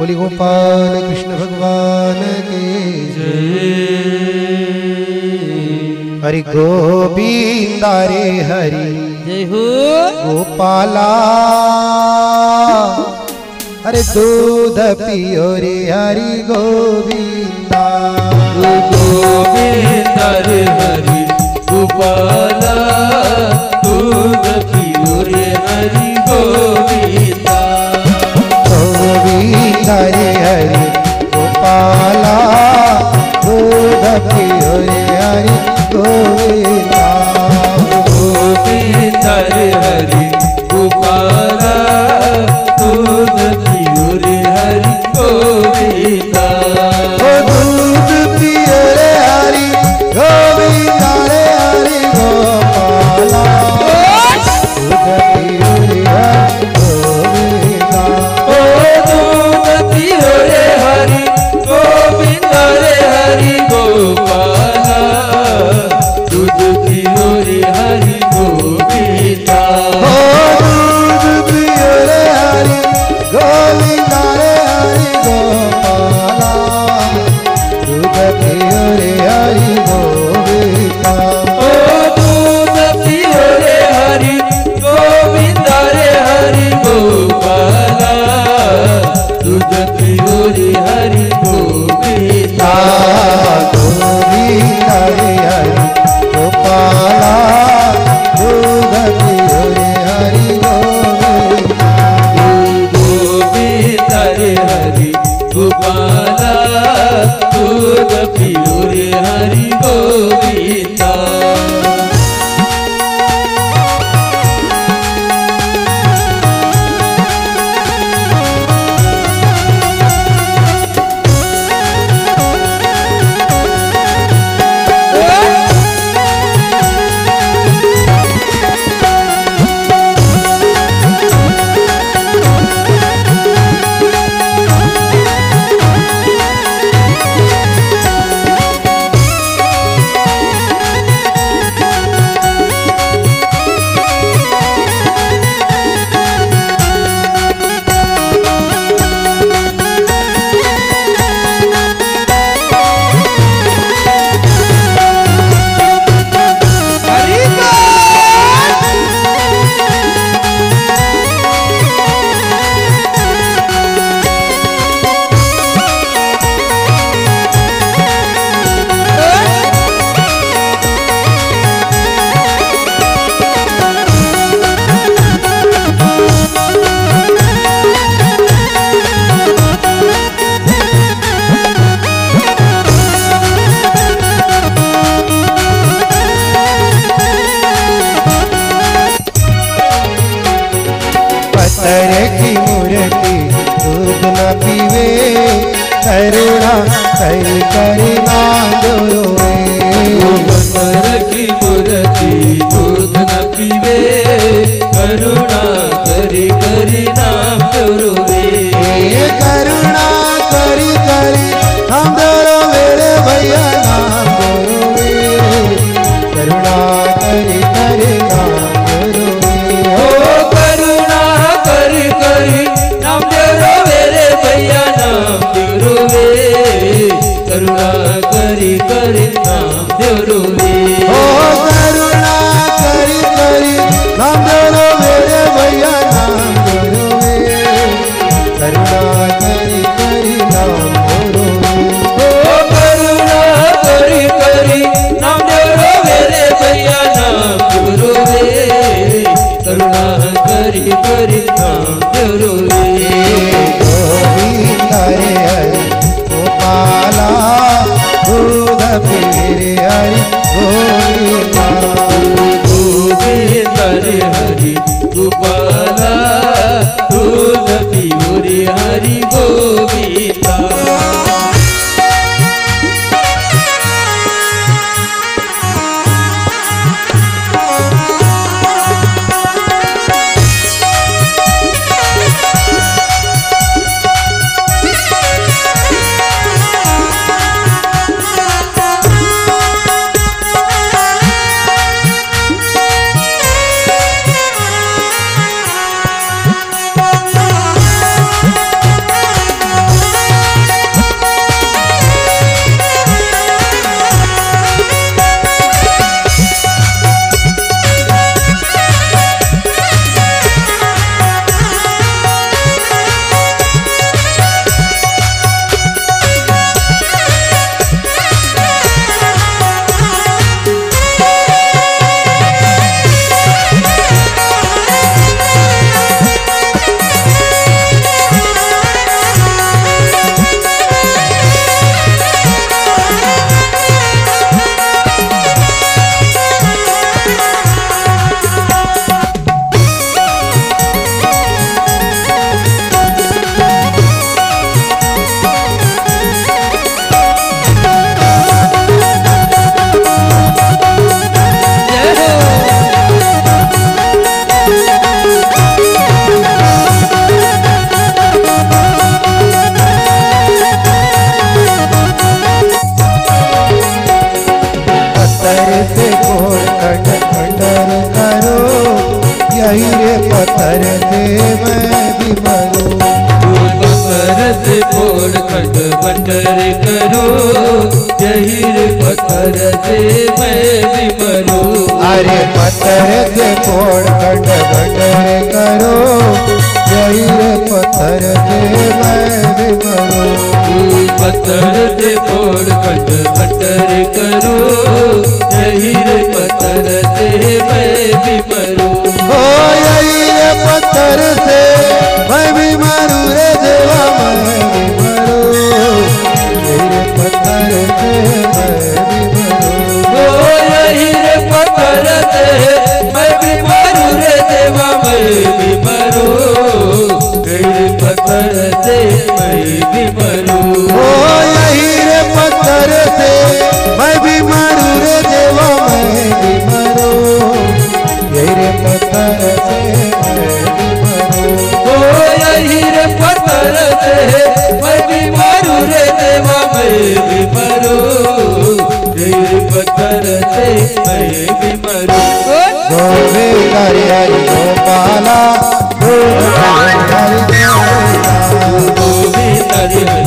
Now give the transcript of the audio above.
बोली गोपाल कृष्ण भगवान के हरि गोविंद रे हरि जय हो गोपाला अरे दूध पियो रे हरि गोविंदा गोविंद रे हरि गोपाला दूध पियो रे हरि गोविंदा गोविंद रे हरि गोपाला दूध पियो रे हरि गोविंदा गोविंद रे हरि गोपाला दूध पियो रे हरि गोविंदा दूध पियो रे हरि गोविंदा रे हरि गोपाला दूध पियो रे हरि गोविंदा दूध पियो रे हरि गोविंद रे हरि गोपाला दूध पियो रे हरि गोविंदा दूध पियो रे हरि गोविंदा रे हरि गोपाला दूध पियो रे हरि गोविंदा दूध पियो रे हरि गोविंद रे हरि गोपाला दूध पियो रे हरि गोविंदा गोविंदा रे हरि गोपाला दूध पियो रे हरि गोविंदा गोविंद रे हरि गोपाला दूध पियो रे हरि गोविंदा पत्थर की मूर्ति दूध न पीवे करुणा करी करी नाम रोवे पत्थर की मूर्ति दूध न पीवे करुणा करी करी नाम रोवे करुणा करी करी हम रोवे रे भैया नाम रोवे करुणा करी करी नाम रोवे करुणा करी करी नाम रोवे रे भैया नाम रोवे करुणा करी करी नाम रोवे करुणा करी करी नाम रोवे रे भैया नाम रोवे करुणा करी करी नाम रोवे करुणा करी करी नाम रोवे रे भैया नाम रोवे करुणा करी करी नाम रोवे गोविंद रे हरि गोपाला दूध पियो रे हरि गोविंदा गोविंद रे हरि गोपाला दूध पियो रे हरि गोविंदा फोड़ खंड बंडर करो, जहीर पत्थर से मैं भी मरूं। अरे पत्थर से फोड़ खंड बंडर करो, जहीर पत्थर से मैं भी मरूं। पत्थर से फोड़ खंड बंडर करो, जहीर पत्थर से मैं भी मरूं। ओ जहीर पत्थर से मैं भी मरूं रे देवा, मैं भी मरूं। जहीर पत्थर से मैं भी मरूं। ओ जहीर पत्थर से मैं भी मरूं रे देवा, मैं भी मरूं। जहीर पत्थर से मैं भी मरूं। ओ जहीर पत्थर से मैं भी मरूं रे देवा, मैं भी मरूं। जहीर पत्थर से मैं भी मरूं। ओ जहीर पत्थर से मैं भी मरूं रे देवा, मैं भी मरूं। जहीर पत्थर से मैं भी मरूं। गोविंद हरि हरि गोपाला, गोविंद हरि हरि गोपाला। गोविंद हरि